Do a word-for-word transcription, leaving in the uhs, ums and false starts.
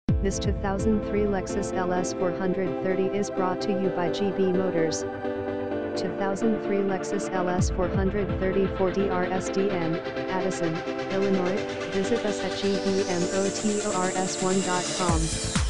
This two thousand three Lexus L S four thirty is brought to you by G B Motors. two thousand three Lexus L S four thirty for D R S D N, Addison, Illinois. Visit us at G B motors one dot com.